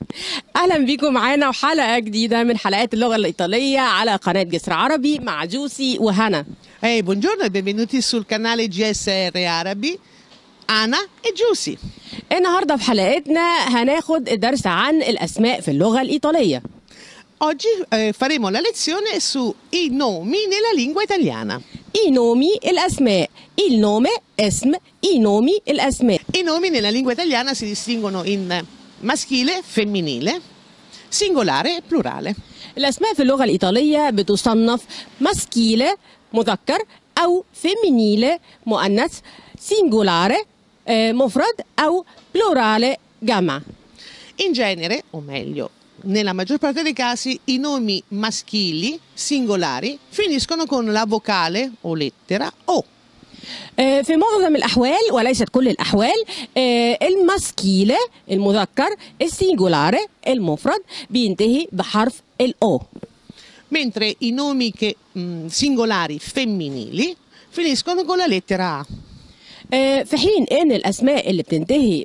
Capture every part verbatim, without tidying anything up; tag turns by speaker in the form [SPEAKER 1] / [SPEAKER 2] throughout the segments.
[SPEAKER 1] اهلا بيكم معانا وحلقه جديده من حلقات اللغه الايطاليه على قناه جسر عربي مع جوسي وهنا.
[SPEAKER 2] Hey, buongiorno e benvenuti sul canale G S R Arabi, Ana e Giusy.
[SPEAKER 1] النهارده في حلقتنا هناخد درس عن الاسماء في اللغه الايطاليه.
[SPEAKER 2] Oggi eh, faremo la lezione su i nomi nella lingua italiana.
[SPEAKER 1] I nomi الاسماء. Il nome اسم. I nomi الاسماء.
[SPEAKER 2] I nomi nella lingua italiana si distinguono in maschile, femminile, singolare e plurale.
[SPEAKER 1] الاسماء في اللغه الايطاليه بتصنف ماسكيله مذكر او فيمينيله مؤنث، سينجولare مفرد او plurale جمع.
[SPEAKER 2] In genere, o meglio, nella maggior parte dei casi, i nomi maschili, singolari, finiscono con la vocale o lettera O.
[SPEAKER 1] في معظم الأحوال وليست كل الأحوال الماسكيلة المذكر السينجولare المفرد بينتهي بحرف الأو.
[SPEAKER 2] Mentre i nomi che, mh, singolari femminili finiscono con la lettera A.
[SPEAKER 1] في حين ان الاسماء اللي بتنتهي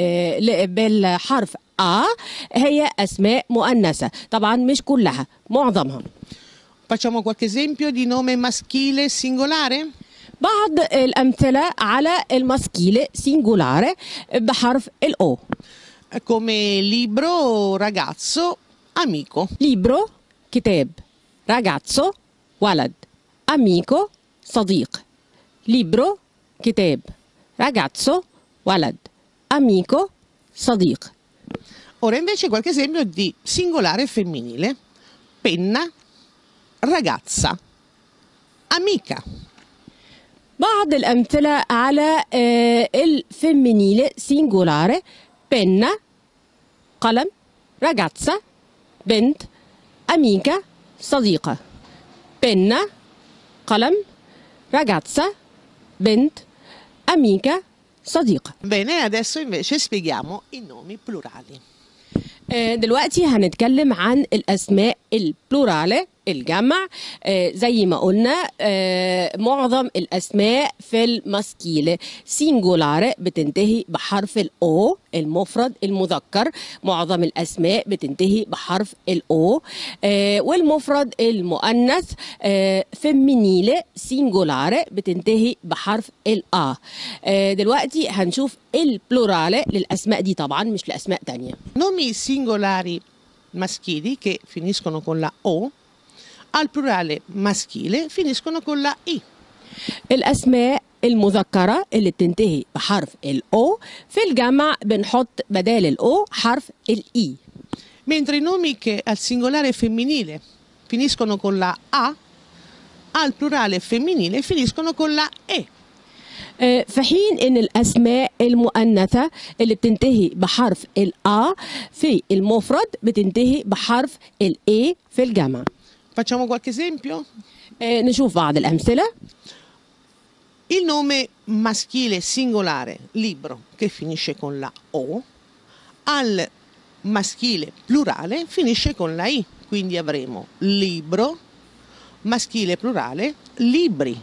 [SPEAKER 1] بالحرف ا هي اسماء مؤنثه، طبعا مش كلها، معظمها.
[SPEAKER 2] Facciamo qualche esempio di nome maschile singolare?
[SPEAKER 1] بعض الامثله على الماسكيله سينجولare بحرف الاو.
[SPEAKER 2] Come libro, ragazzo, amico.
[SPEAKER 1] libro كتاب، ragazzo ولد، amico صديق. libro كتاب، ragazzo ولد، amico صديق.
[SPEAKER 2] Ora invece qualche esempio di singolare femminile. Penna, ragazza, amica.
[SPEAKER 1] بعض الأمثلة على الفيمينيل سينجولare. penna قلم، ragazza بنت، amica صديقة. penna قلم، ragazza بنت، amica صديقة.
[SPEAKER 2] Bene, adesso invece spieghiamo i nomi plurali.
[SPEAKER 1] دلوقتي هنتكلم عن الأسماء البلورالة الجمع. زي ما قلنا معظم الأسماء في الماسكيلة سينجولare بتنتهي بحرف الأو المفرد المذكر، معظم الأسماء بتنتهي بحرف الأو. والمفرد المؤنث فيمينيلة سينجولare بتنتهي بحرف الأ. دلوقتي هنشوف البلورالة للأسماء دي طبعا مش لأسماء تانية.
[SPEAKER 2] Nomi singolari maschili che finiscono con la O, al plurale maschile finiscono con la I.
[SPEAKER 1] الأسماء المذكرة اللي بتنتهي بحرف الأو في الجمع بنحط بدال الأو حرف الإي.
[SPEAKER 2] Mentre i nomi che al singolare femminile finiscono con la A, al plurale femminile finiscono con la E.
[SPEAKER 1] في حين ان الاسماء المؤنثه اللي بتنتهي بحرف الأ في المفرد بتنتهي بحرف الإي في الجمع.
[SPEAKER 2] Facciamo qualche esempio?
[SPEAKER 1] نشوف بعض الامثله.
[SPEAKER 2] Il nome maschile singolare libro che finisce con la O, al maschile plurale finisce con la I, quindi avremo libro, maschile plurale, libri.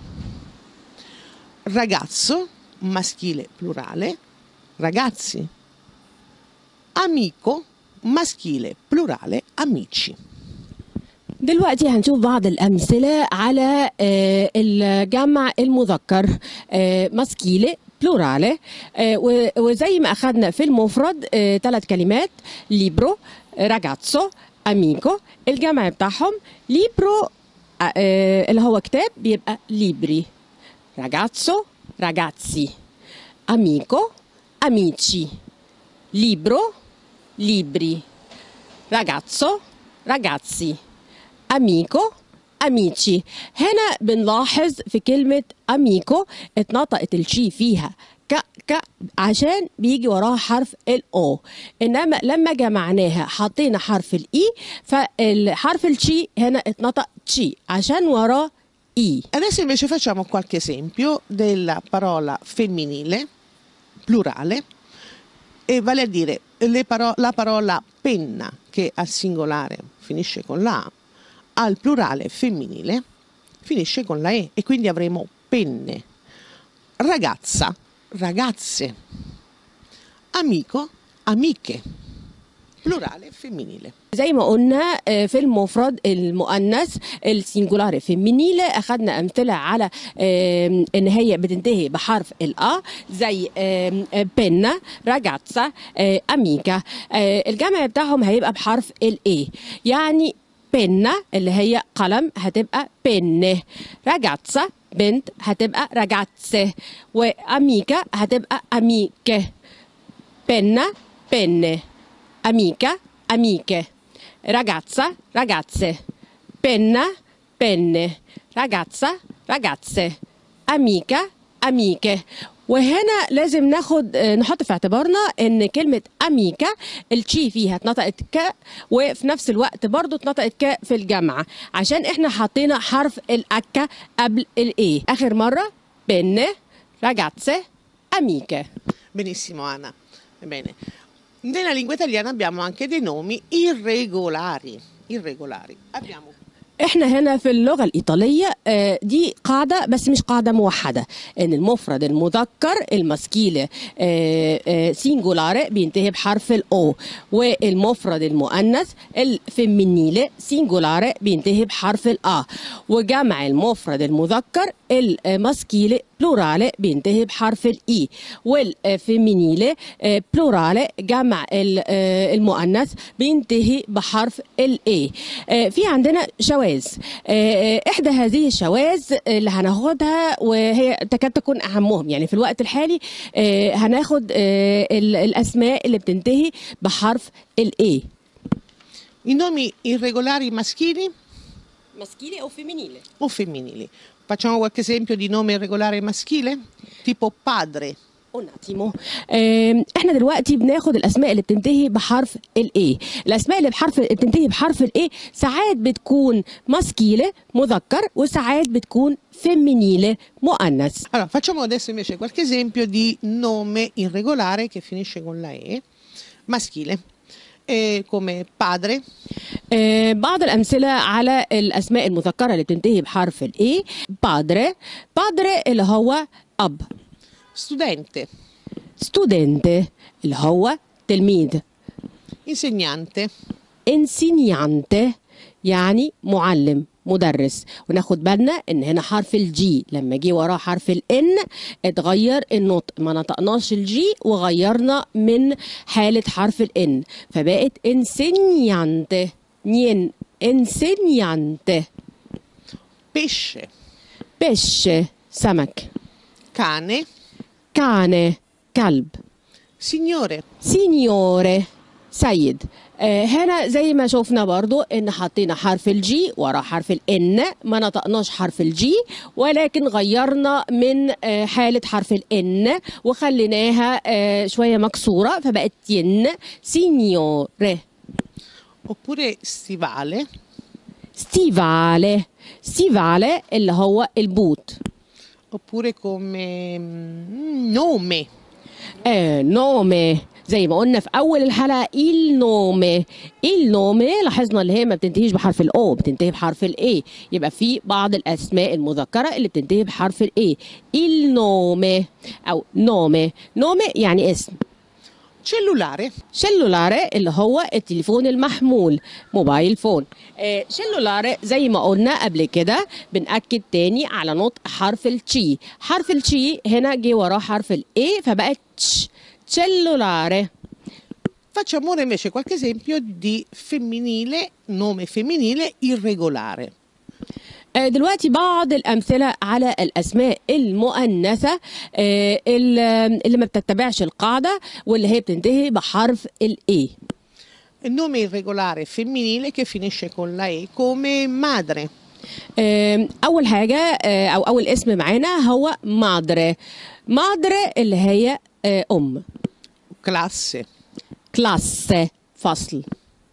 [SPEAKER 2] Ragazzo, maschile plurale, ragazzi. Amico, maschile plurale, amici.
[SPEAKER 1] دلوقتي هنشوف بعض الأمثلة على الجمع المذكر ماسكيلي بلورالي، وزي ما أخذنا في المفرد ثلاث كلمات libro ragazzo amico. الجمع بتاعهم libro اللي هو كتاب بيبقى libri، ragazzo ragazzi، amico amici، libro libri، ragazzo ragazzi، amico amici. هنا بنلاحظ في كلمة amico اتنطقت الشي فيها ك ك عشان بيجي وراها حرف الأو، إنما لما جمعناها حطينا حرف الإي فالحرف الشي هنا اتنطق تشي عشان وراه إي.
[SPEAKER 2] Adesso invece facciamo qualche esempio della parola femminile plurale, e vale a dire le paro- la parola penna che al singolare finisce con la A, al plurale femminile finisce con la E, e quindi avremo penne. Ragazza, ragazze. Amico, amiche. plurale femminile.
[SPEAKER 1] زي ما قلنا آه، في المفرد المؤنث السنجولار فيمينيل اخذنا امثله على آم، ان هي بتنتهي بحرف الأ زي آم، آه، بينا راجاتسا آه، اميكا. آه، الجمع بتاعهم هيبقى بحرف الاي، يعني بينا اللي هي قلم هتبقى بينه، راجاتسا بنت هتبقى راجاتسه، واميكا هتبقى اميكه. بينا بenne، amica amiche، ragazza ragazze، penna penne، ragazza ragazze، amica amiche. وهنا لازم ناخد آه، نحط في اعتبارنا ان كلمه اميكا التشي فيها اتنطقت ك، وفي نفس الوقت برضو اتنطقت ك في الجامعه عشان احنا حطينا حرف الاكا قبل الاي. اخر مره بن ragazze amiche.
[SPEAKER 2] Benissimo Anna. Bene. Nella lingua italiana abbiamo anche dei nomi irregolari. Irregolari. Abbiamo
[SPEAKER 1] احنا هنا في اللغة الإيطالية آه، دي قاعدة بس مش قاعدة موحدة، ان المفرد المذكر الماسكيلي سينجولاري بينتهي بحرف الأو، والمفرد المؤنث الفيمينيلي سينجولاري بينتهي بحرف الأ، وجمع المفرد المذكر الماسكيلي بلورالي بينتهي بحرف الإي، والفيمينيلي آه، بلورالي جمع ال- آه، المؤنث بينتهي بحرف الإي. آه، في عندنا شواذ، آه، احدى هذه الشواذ اللي هناخدها وهي تكاد تكون اهمهم يعني في الوقت الحالي، آه، هناخد آه، ال- الاسماء اللي بتنتهي بحرف الاي.
[SPEAKER 2] i nomi irregolari maschili
[SPEAKER 1] ماسكيلي او فيمينيلي.
[SPEAKER 2] o femminili. Facciamo qualche esempio di nome irregolare maschile? Tipo padre.
[SPEAKER 1] Un attimo. آم، احنا دلوقتي بناخد الاسماء اللي بتنتهي بحرف الاي. الاسماء اللي بحرف بتنتهي بحرف الاي ساعات بتكون ماسكيله مذكر وساعات بتكون فيمينيله مؤنث.
[SPEAKER 2] Allora, facciamo adesso invece qualche esempio di nome irregolare che finisce con la E, maschile, eh, come padre,
[SPEAKER 1] آه، بعض الامثله على الاسماء المذكره اللي بتنتهي بحرف الاي. بادري، بادري اللي هو اب.
[SPEAKER 2] studente,
[SPEAKER 1] ستودنت اللي هو تلميذ.
[SPEAKER 2] insegnante,
[SPEAKER 1] انسينيانتي يعني معلم مدرس. وناخد بالنا ان هنا حرف الجي لما جه وراه حرف الان اتغير النطق، ما نطقناش الجي وغيرنا من حالة حرف الان فبقت انسينيانتي. نين انسينيانتي.
[SPEAKER 2] pesce,
[SPEAKER 1] بش سمك.
[SPEAKER 2] cane,
[SPEAKER 1] كان كلب.
[SPEAKER 2] signore,
[SPEAKER 1] سينيوري سيد. آه هنا زي ما شفنا برضو ان حطينا حرف الجي ورا حرف الان، ما نطقناش حرف الجي ولكن غيرنا من آه حالة حرف الان وخليناها آه شوية مكسورة فبقت ين. سينيوري.
[SPEAKER 2] oppure stivale,
[SPEAKER 1] ستيفالي. ستيفالي اللي هو البوت.
[SPEAKER 2] oppure come mm, nome,
[SPEAKER 1] آه نومي زي ما قلنا في اول الحلقه النومي. النومي لاحظنا اللي هي ما بتنتهيش بحرف الاو، بتنتهي بحرف الاي، يبقى في بعض الاسماء المذكره اللي بتنتهي بحرف الاي. النومي او نومي. نومي يعني اسم.
[SPEAKER 2] cellulare,
[SPEAKER 1] شلولاري اللي هو التليفون المحمول، موبايل فون. آه شلولاري زي ما قلنا قبل كده بنأكد تاني على نطق حرف التشي. حرف التشي هنا جه وراه حرف الاي فبقت تش. cellulare.
[SPEAKER 2] facciamo ora invece qualche esempio di femminile, nome femminile irregolare.
[SPEAKER 1] آه، دلوقتي بعض الأمثلة على الأسماء المؤنثة آه، اللي اللي ما بتتبعش القاعدة واللي هي بتنتهي بحرف الإي.
[SPEAKER 2] Il nome irregolare femminile che finisce con la E come madre,
[SPEAKER 1] آه، أول حاجة آه، أو أول اسم معانا هو مادري. مادري اللي هي آه، أم.
[SPEAKER 2] classe,
[SPEAKER 1] كلاس فصل.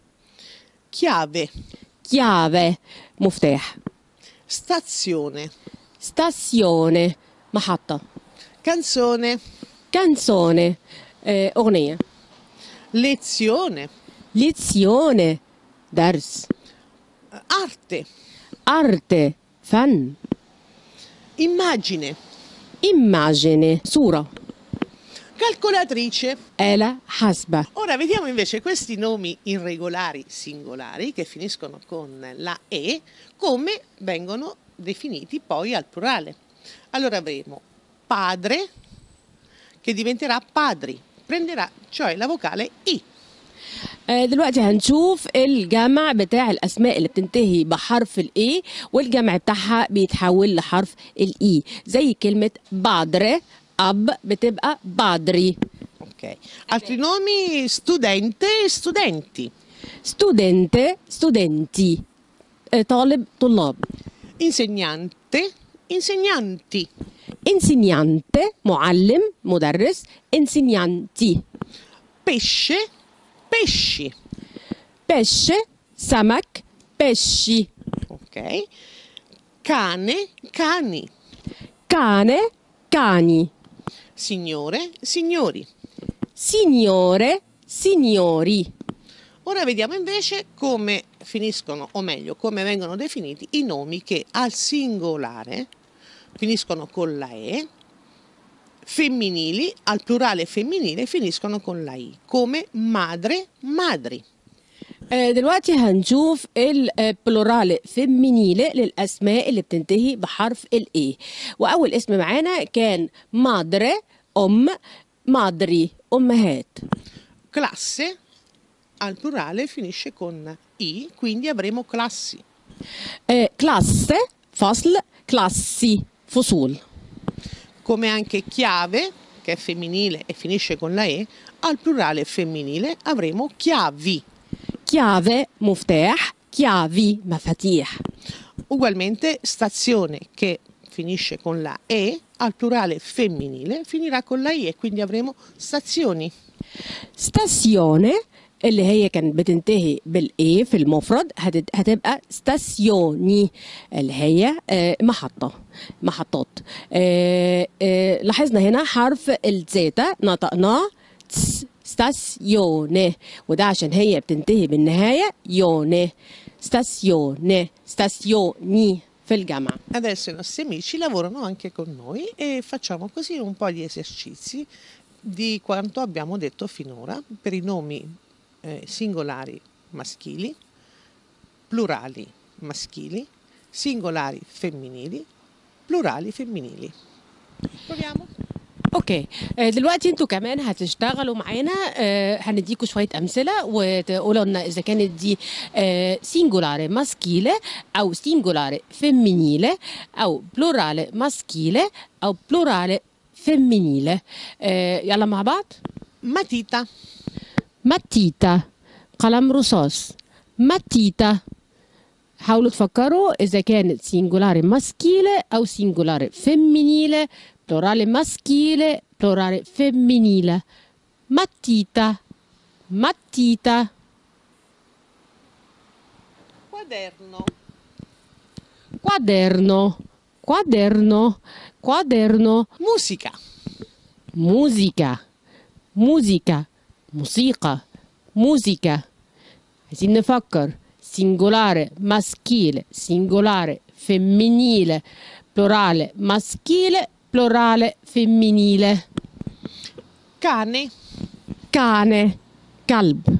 [SPEAKER 2] chiave,
[SPEAKER 1] chiave مفتاح.
[SPEAKER 2] stazione,
[SPEAKER 1] ستاسيوني محطة.
[SPEAKER 2] canzone,
[SPEAKER 1] كانسوني آه، أغنية.
[SPEAKER 2] lezione,
[SPEAKER 1] ليزيوني درس.
[SPEAKER 2] arte,
[SPEAKER 1] أرت فن.
[SPEAKER 2] immagine,
[SPEAKER 1] immagine صورة.
[SPEAKER 2] calcolatrice.
[SPEAKER 1] آلة حاسبة.
[SPEAKER 2] Ora vediamo invece questi nomi irregolari singolari che finiscono con la E, come vengono definiti poi al plurale. Allora avremo padre che diventerà padri, prenderà cioè la vocale I.
[SPEAKER 1] آه، دلوقتي هنشوف الجمع بتاع الأسماء اللي بتنتهي بحرف الإي والجمع بتاعها بيتحول لحرف الإي، زي كلمة بادري أب بتبقى بادري.
[SPEAKER 2] Ok. Altri nomi studente e studenti.
[SPEAKER 1] ستودنت ستودنتي، آه، طالب طلاب.
[SPEAKER 2] Insegnante, insegnanti.
[SPEAKER 1] انسينيانت معلم مدرس، انسينيانتي.
[SPEAKER 2] Pesce, pesci.
[SPEAKER 1] بش سمك، بشي.
[SPEAKER 2] Ok. Cane, cani.
[SPEAKER 1] كان كاني.
[SPEAKER 2] Signore, signori.
[SPEAKER 1] سينيوري سينيوري.
[SPEAKER 2] Ora vediamo invece come finiscono, o meglio, come vengono definiti i nomi che al singolare finiscono con la E, femminili, al plurale femminile finiscono con la I, come madre, madri.
[SPEAKER 1] آه، دلوقتي هنشوف البلورال فيمينيل للأسماء اللي بتنتهي بحرف الإي. وأول اسم معانا كان مادري أم، مادري أمهات.
[SPEAKER 2] Classe, al plurale finisce con I, quindi avremo classi.
[SPEAKER 1] آه، كلاس فصل، كلاسي فصول.
[SPEAKER 2] Come anche chiave, che è femminile e finisce con la E, al plurale femminile avremo chiavi.
[SPEAKER 1] chiave مفتاح، chiavi مفاتيح.
[SPEAKER 2] Ugualmente stazione, che finisce con la E, al plurale femminile finirà con la I e quindi avremo stazioni.
[SPEAKER 1] ستاسيوني اللي هي كانت بتنتهي بالاي في المفرد هتت- هتبقى ستاسيوني اللي هي آه، محطة، محطات. آه، آه، لاحظنا هنا حرف الزيتا نطقناه تس، ستاسيوني، وده عشان هي بتنتهي بالنهاية يوني. ستاسيوني ستاسيوني في الجمع.
[SPEAKER 2] Adesso i nostri amici lavorano anche con noi e facciamo così un po' gli esercizi di quanto abbiamo detto finora per i nomi eh, singolari maschili, plurali maschili, singolari femminili, plurali femminili. Proviamo?
[SPEAKER 1] اوكي، آه، دلوقتي انتوا كمان هتشتغلوا معانا، آه، هنديكوا شويه امثله وتقولوا لنا اذا كانت دي سينجولاري ماسكيله او سينجولاري فيمينيله او بلورالي ماسكيله او بلورالي فيمينيله. آه، يلا مع بعض.
[SPEAKER 2] Matita,
[SPEAKER 1] ماتيتا قلم رصاص، ماتيتا. حاولوا تفكروا إذا كانت سينجولاري ماسكيلة أو سينجولاري فيمينيلة، بلورالي ماسكيلة، بلورالي فيمينيلة. ماتيتا ماتيتا.
[SPEAKER 2] quaderno,
[SPEAKER 1] quaderno quaderno quaderno.
[SPEAKER 2] musica,
[SPEAKER 1] موسيقى موسيقى موسيقى موسيقى. عايزين نفكر سينجولare maschile, singolare femminile, plurale maschile, plurale femminile.
[SPEAKER 2] cane,
[SPEAKER 1] cane كلب.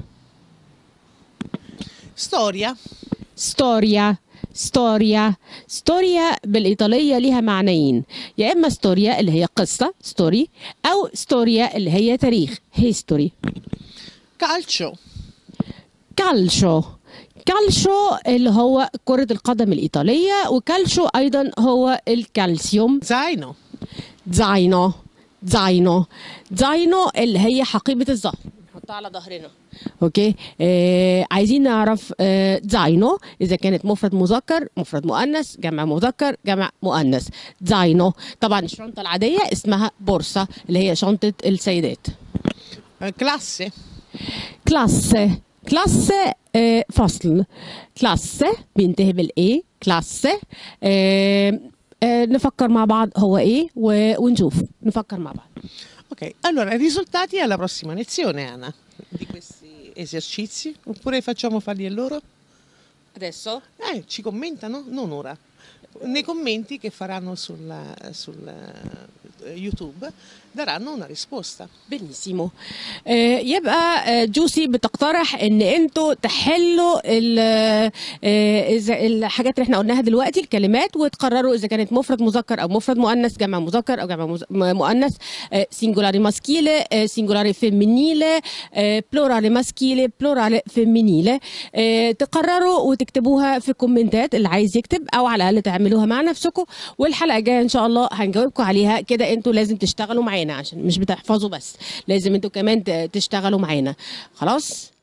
[SPEAKER 2] storia,
[SPEAKER 1] ستوريا ستوريا ستوريا بالإيطالية ليها معنيين، يا إما ستوريا اللي هي قصة ستوري أو ستوريا اللي هي تاريخ هيستوري.
[SPEAKER 2] calcio,
[SPEAKER 1] كالشو كالشو اللي هو كرة القدم الإيطالية، وكالشو أيضا هو الكالسيوم.
[SPEAKER 2] zaino,
[SPEAKER 1] زاينو زاينو زاينو اللي هي حقيبة الظهر، نحطها على ظهرنا. اوكي، آه عايزين نعرف آه زاينو اذا كانت مفرد مذكر، مفرد مؤنث، جمع مذكر، جمع مؤنث. زاينو طبعا الشنطة العادية اسمها بورصة اللي هي شنطة السيدات.
[SPEAKER 2] eh, classe,
[SPEAKER 1] كلاسة كلاسة آه فصل، كلاسة بينتهي بالايه، كلاسة. آه آه نفكر مع بعض هو ايه و- ونشوف، نفكر مع بعض.
[SPEAKER 2] ok, allora risultati alla prossima lezione Anna di questi esercizi oppure facciamo farli a loro?
[SPEAKER 1] adesso
[SPEAKER 2] Eh, ci commentano? Non ora. nei commenti che faranno sul, sul YouTube daranno una risposta.
[SPEAKER 1] benissimo. آه، يبقى آه، جوسي بتقترح ان انتوا تحلوا ال- آه، إذا- الحاجات اللي احنا قلناها دلوقتي، الكلمات، وتقرروا اذا كانت مفرد مذكر او مفرد مؤنث، جمع مذكر او جمع مز- م- مؤنث، سينجولاري ماسكيله، سينجولاري فيمينيله، بلورالي ماسكيله، بلورالي فيمينيله. تقرروا وتكتبوها في الكومنتات اللي عايز يكتب، او على الاقل تعملوها مع نفسكم، والحلقه الجايه ان شاء الله هنجاوبكم عليها. كده انتوا لازم تشتغلوا معانا، عشان مش بتحفظوا بس، لازم انتوا كمان ت- تشتغلوا معانا. خلاص.